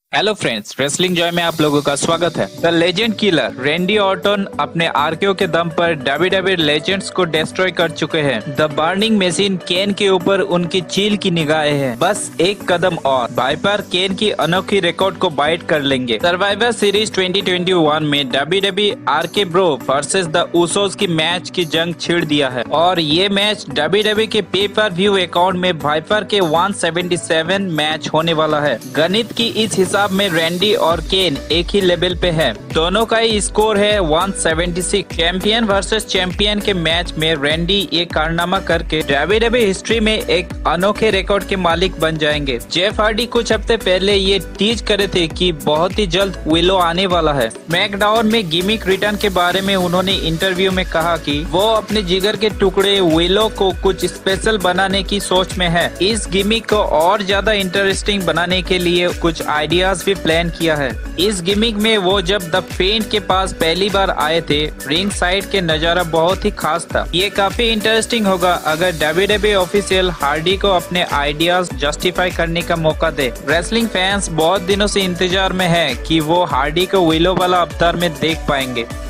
Hello friends, wrestling Joy में आप लोगों का स्वागत है। The legend killer Randy Orton अपने आरकेओ के दम पर डब्ल्यूडब्ल्यूई लेजेंड्स को डिस्ट्रॉय कर चुके हैं। द बर्निंग मशीन केन के ऊपर उनकी चील की निगाहें हैं। बस एक कदम और वाइपर केन की अनोखी रिकॉर्ड को बाइट कर लेंगे। सर्वाइवर सीरीज 2021 में WWE RK bro versus the Usos की मैच की जंग छिड़ दिया है और ये मैच डब्ल्यूडब्ल्यूई के पे पर व्यू अकाउंट में वाइपर के 177 मैच होने वाला है। गणित की इस हिसाब में रैंडी और केन एक ही लेवल पे है। दोनों का ही स्कोर है 176। चैंपियन वर्सेस चैंपियन के मैच में रैंडी ये कारनामा करके डब्ल्यूडब्ल्यूई हिस्ट्री में एक अनोखे रिकॉर्ड के मालिक बन जाएंगे। जेफ हार्डी कुछ हफ्ते पहले ये टीज करे थे कि बहुत ही जल्द विलो आने वाला है। स्मैकडाउन में गिमिक रिटर्न के बारे में उन्होंने इंटरव्यू में कहा कि वो अपने जिगर के टुकड़े विलो को कुछ स्पेशल बनाने की सोच में है। इस गिमिक को और ज्यादा इंटरेस्टिंग बनाने के लिए कुछ आइडिया भी प्लान किया है। इस गिमिक में वो जब द फेंट के पास पहली बार आए थे, रिंग साइड के नजारा बहुत ही खास था। ये काफी इंटरेस्टिंग होगा अगर डब्ल्यूडब्ल्यूई ऑफिशियल हार्डी को अपने आइडियाज जस्टिफाई करने का मौका दे। रेसलिंग फैंस बहुत दिनों से इंतजार में है कि वो हार्डी को विलो वाला अवतार में देख पाएंगे।